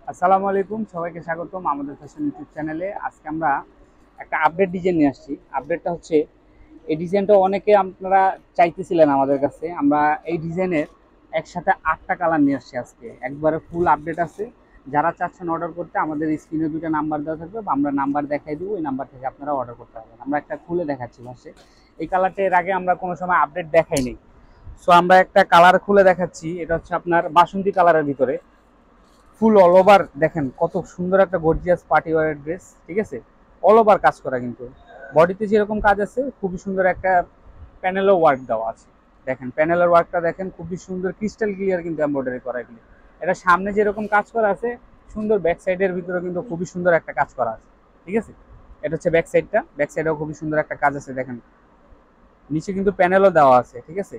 আসসালামু আলাইকুম, সবাইকে স্বাগতম আমাদের ফ্যাশন ইউটিউব চ্যানেলে। আজকে আমরা একটা আপডেট ডিজাইন নিয়ে আসছি। আপডেটটা হচ্ছে, এই ডিজাইনটা অনেকে আপনারা চাইতেছিলেন আমাদের কাছে। আমরা এই ডিজাইনের একসাথে 8টা কালার নিয়ে আসছি আজকে, একবারে ফুল আপডেট আছে। যারা চাচ্ছেন অর্ডার করতে, আমাদের স্ক্রিনে 2টা নাম্বার দেওয়া থাকবে, বা আমরা নাম্বার দেখাই দিব, ওই নাম্বার থেকে আপনারা অর্ডার করতে পারবেন। আমরা একটা খুলে দেখাচ্ছি পাশে। এই কালারটা এর আগে আমরা কোনো সময় আপডেট দেখাইনি। সো আমরা একটা কালার খুলে দেখাচ্ছি। এটা হচ্ছে আপনার বাসন্তী কালারের ভিতরে, ফুল অল ওভার। দেখেন কত সুন্দর একটা গর্জিয়াস পার্টি ওয়্যার ড্রেস, ঠিক আছে? অল ওভার কাজ করা, কিন্তু বডিতে যেরকম কাজ আছে খুবই সুন্দর একটা প্যানেলও ওয়ার্ক দেওয়া আছে। দেখেন প্যানেলের ওয়ার্কটা দেখেন, খুবই সুন্দর ক্রিস্টাল ক্লিয়ার কিন্তু এমব্রয়ডারি করা এগুলি। এটা সামনে যেরকম কাজ করা আছে সুন্দর, ব্যাক সাইডের ভিতরে কিন্তু খুবই সুন্দর একটা কাজ করা আছে, ঠিক আছে? এটা হচ্ছে ব্যাক সাইডটা, ব্যাক সাইডেও খুবই সুন্দর একটা কাজ আছে। দেখেন নিচে কিন্তু প্যানেলও দেওয়া আছে, ঠিক আছে?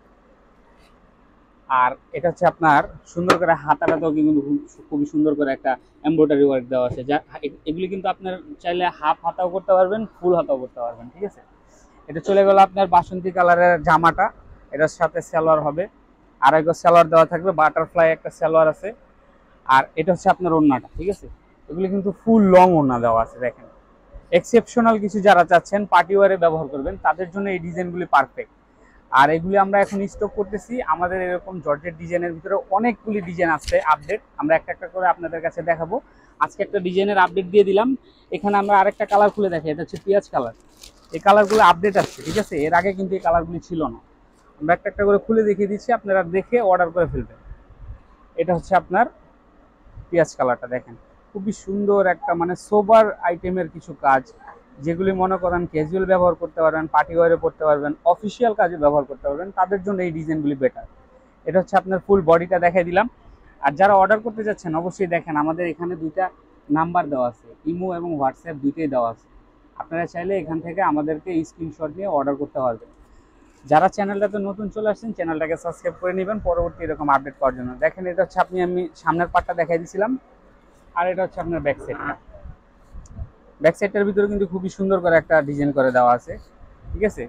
আর এটা হচ্ছে আপনার সুন্দর করে হাতাটাতেও কিন্তু খুবই সুন্দর করে একটা এমব্রয়ডারি ওয়ার্ক দেওয়া আছে। যা এগুলি কিন্তু আপনার চাইলে হাফ হাতাও করতে পারবেন, ফুল হাতাও করতে পারবেন, ঠিক আছে? এটা চলে গেল আপনার বাসন্তী কালারের জামাটা। এটার সাথে সালোয়ার হবে, আর একটা সালোয়ার দেওয়া থাকবে, বাটারফ্লাই একটা সালোয়ার আছে। আর এটা হচ্ছে আপনার ওড়নাটা, ঠিক আছে? এগুলি কিন্তু ফুল লং ওড়না দেওয়া আছে। দেখেন এক্সেপশনাল কিছু যারা চাচ্ছেন পার্টি ওয়ারে ব্যবহার করবেন, তাদের জন্য এই ডিজাইনগুলি পারফেক্ট। আর এগুলি আমরা এখন স্টক করতেছি। আমাদের এরকম জর্জেট ডিজাইনের ভিতরে অনেকগুলি ডিজাইন আছে আপডেট, আমরা একটা একটা করে আপনাদের কাছে দেখাবো। আজকে একটা ডিজাইনের আপডেট দিয়ে দিলাম। এখানে আমরা আরেকটা কালার খুলে দেখি, এটা হচ্ছে পেঁয়াজ কালার। এই কালারগুলো আপডেট আসছে, ঠিক আছে? এর আগে কিন্তু এই কালারগুলি ছিল না। আমরা একটা একটা করে খুলে দেখিয়ে দিচ্ছি, আপনারা দেখে অর্ডার করে ফেলবেন। এটা হচ্ছে আপনার পেঁয়াজ কালারটা। দেখেন খুবই সুন্দর একটা, মানে সোবার আইটেমের কিছু কাজ, যেগুলি মনে করেন ক্যাজুয়াল ব্যবহার করতে পারবেন, পার্টি ওয়ারে পড়তে পারবেন, অফিসিয়াল কাজে ব্যবহার করতে পারবেন, তাদের জন্য এই ডিজাইনগুলি বেটার। এটা হচ্ছে আপনার ফুল বডিটা দেখাই দিলাম। আর যারা অর্ডার করতে যাচ্ছেন অবশ্যই দেখেন, আমাদের এখানে 2টা নাম্বার দেওয়া আছে, ইমো এবং হোয়াটসঅ্যাপ দুইটাই দেওয়া আছে। আপনারা চাইলে এখান থেকে আমাদেরকে স্ক্রিনশট নিয়ে অর্ডার করতে পারবেন। যারা চ্যানেলটাতে নতুন চলে আসছেন, চ্যানেলটাকে সাবস্ক্রাইব করে নেবেন পরবর্তী এরকম আপডেট পাওয়ার জন্য। দেখেন এটা হচ্ছে আমি সামনের পার্টটা দেখাই দিয়েছিলাম, আর এটা হচ্ছে আপনার ব্যাক সাইডটা। ব্যাক সাইডটার ভিতরে কিন্তু খুবই সুন্দর করে একটা ডিজাইন করে দেওয়া আছে, ঠিক আছে?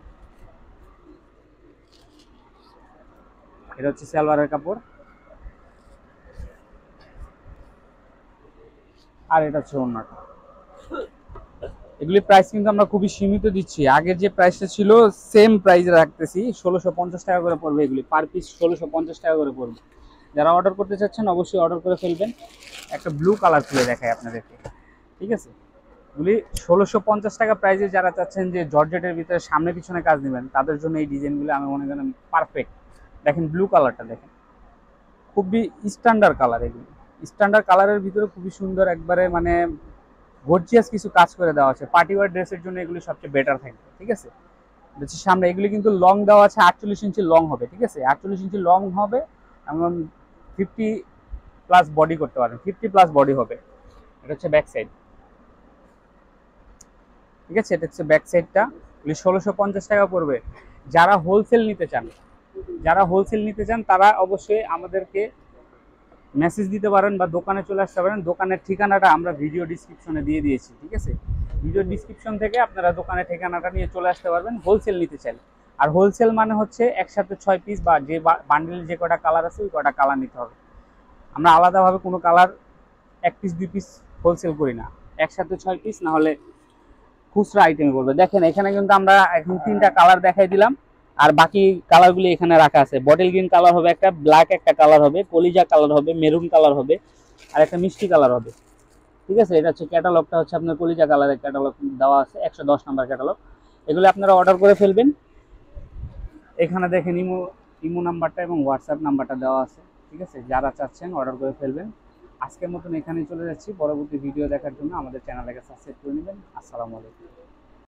এটা হচ্ছে সালোয়ারের কাপড়, আর এটা হচ্ছে ওড়নাটা। এগুলি প্রাইস কিন্তু আমরা খুবই সীমিত দিচ্ছি। আগের যে প্রাইসটা ছিল সেম প্রাইস রাখতেছি, 1650 টাকা করে পড়বে। এগুলি পার পিস 1650 টাকা করে পড়বে। যারা অর্ডার করতে চাচ্ছেন অবশ্যই অর্ডার করে ফেলবেন। একটা ব্লু কালার খুলে দেখায় আপনাদেরকে, ঠিক আছে? এগুলি 1650 টাকা প্রাইসে যারা চাচ্ছেন যে জর্জেটের ভিতরে সামনে পিছনে কাজ নেবেন, তাদের জন্য এই ডিজাইনগুলো আমি মনে করেন পারফেক্ট। দেখেন ব্লু কালারটা দেখেন, খুবই স্ট্যান্ডার্ড কালার। এগুলি স্ট্যান্ডার্ড কালারের ভিতরে খুবই সুন্দর একবারে, মানে গর্জিয়াস কিছু কাজ করে দেওয়া আছে। পার্টি ওয়্যার ড্রেসের জন্য এগুলি সবচেয়ে বেটার থাকবে, ঠিক আছে? হচ্ছে সামনে এগুলি কিন্তু লং দেওয়া আছে, 48 ইঞ্চি লং হবে, ঠিক আছে? 48 ইঞ্চি লং হবে, এমন 50+ বডি করতে পারেন, 50+ বডি হবে। এটা হচ্ছে ব্যাক সাইড, ঠিক আছে? এটা হচ্ছে ব্যাক সাইডটা। 1650 টাকা পড়বে। যারা হোলসেল নিতে চান, তারা অবশ্যই আমাদেরকে মেসেজ দিতে পারেন বা দোকানে চলে আসতে পারেন। দোকানের ঠিকানাটা আমরা ভিডিও ডিসক্রিপশনে দিয়ে দিয়েছি, ঠিক আছে? ভিডিও ডিসক্রিপশন থেকে আপনারা দোকানের ঠিকানাটা নিয়ে চলে আসতে পারবেন হোলসেল নিতে চাইলে। আর হোলসেল মানে হচ্ছে একসাথে 6 পিস বা যে বান্ডেল যে কটা কালার আছে ওই কটা কালার নিতে হবে। আমরা আলাদাভাবে কোনো কালার 1 পিস 2 পিস হোলসেল করি না, একসাথে 6 পিস, না হলে খুচরা আইটেম করবে। দেখেন এখানে কিন্তু আমরা এখন 3টা কালার দেখাই দিলাম, আর বাকি কালারগুলি এখানে রাখা আছে। বটল গ্রিন কালার হবে একটা, ব্ল্যাক একটা কালার হবে, কলিজা কালার হবে, মেরুন কালার হবে, আর একটা মিষ্টি কালার হবে, ঠিক আছে? এটা হচ্ছে ক্যাটালগটা, হচ্ছে আপনার কলিজা কালারের ক্যাটালগ দেওয়া আছে, 110 নাম্বার ক্যাটালগ। এগুলো আপনারা অর্ডার করে ফেলবেন। এখানে দেখেন ইমো নাম্বারটা এবং হোয়াটসঅ্যাপ নাম্বারটা দেওয়া আছে, ঠিক আছে? যারা চাচ্ছেন অর্ডার করে ফেলবেন। আজকের মতন এখানেই চলে যাচ্ছি। পরবর্তী ভিডিও দেখার জন্য আমাদের চ্যানেলটাকে সাবস্ক্রাইব করে নেবেন। আসসালামু আলাইকুম।